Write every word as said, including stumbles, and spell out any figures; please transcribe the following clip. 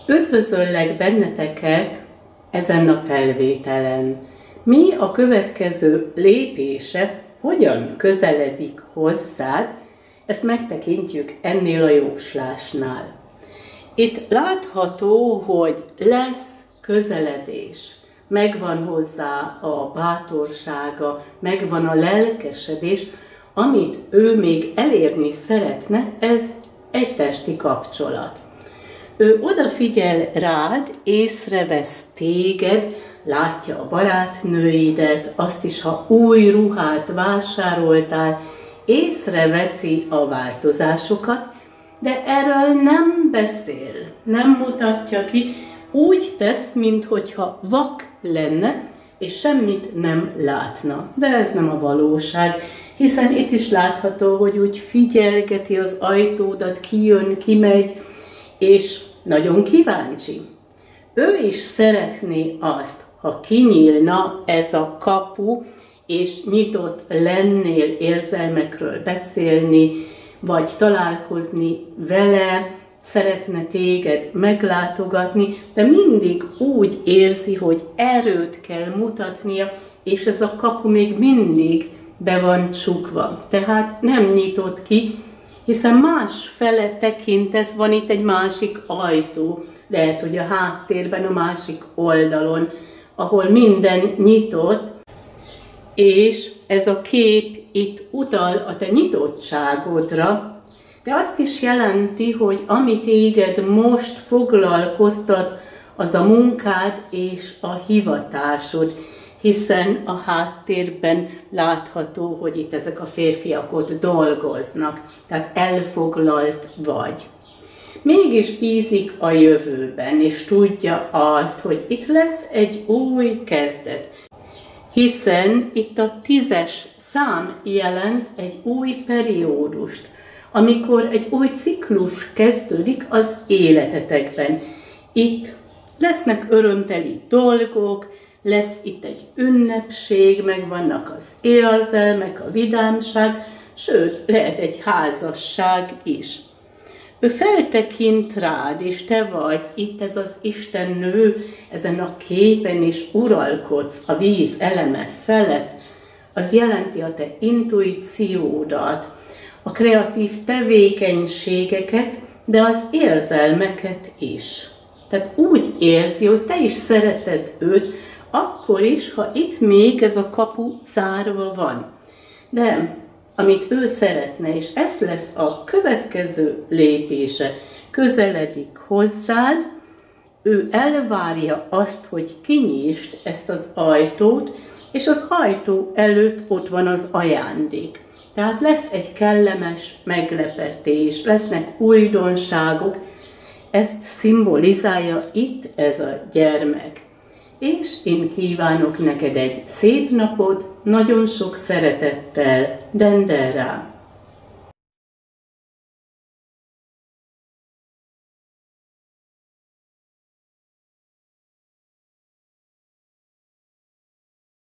Üdvözöllek benneteket ezen a felvételen. Mi a következő lépése, hogyan közeledik hozzád, ezt megtekintjük ennél a jóslásnál. Itt látható, hogy lesz közeledés. Megvan hozzá a bátorsága, megvan a lelkesedés, amit ő még elérni szeretne, ez egy testi kapcsolat. Ő odafigyel rád, észrevesz téged, látja a barátnőidet, azt is, ha új ruhát vásároltál, észreveszi a változásokat, de erről nem beszél, nem mutatja ki, úgy tesz, minthogyha vak lenne, és semmit nem látna. De ez nem a valóság, hiszen itt is látható, hogy úgy figyelgeti az ajtódat, kijön, kimegy, és nagyon kíváncsi. Ő is szeretné azt, ha kinyílna ez a kapu, és nyitott lennél érzelmekről beszélni, vagy találkozni vele, szeretne téged meglátogatni, de mindig úgy érzi, hogy erőt kell mutatnia, és ez a kapu még mindig be van csukva. Tehát nem nyitott ki, hiszen más fele tekintesz, van itt egy másik ajtó, lehet, hogy a háttérben, a másik oldalon, ahol minden nyitott, és ez a kép itt utal a te nyitottságodra, de azt is jelenti, hogy ami téged most foglalkoztat, az a munkád és a hivatásod, hiszen a háttérben látható, hogy itt ezek a férfiak ott dolgoznak, tehát elfoglalt vagy. Mégis bízik a jövőben, és tudja azt, hogy itt lesz egy új kezdet, hiszen itt a tízes szám jelent egy új periódust, amikor egy új ciklus kezdődik az életetekben. Itt lesznek örömteli dolgok, lesz itt egy ünnepség, meg vannak az érzelmek, a vidámság, sőt, lehet egy házasság is. Ő feltekint rád, és te vagy itt ez az Istennő, ezen a képen is uralkodsz a víz eleme felett. Az jelenti a te intuíciódat, a kreatív tevékenységeket, de az érzelmeket is. Tehát úgy érzi, hogy te is szereted őt, akkor is, ha itt még ez a kapu zárva van. De amit ő szeretne, és ez lesz a következő lépése, közeledik hozzád, ő elvárja azt, hogy kinyisd ezt az ajtót, és az ajtó előtt ott van az ajándék. Tehát lesz egy kellemes meglepetés, lesznek újdonságok, ezt szimbolizálja itt ez a gyermek. És én kívánok neked egy szép napot, nagyon sok szeretettel, Dendera.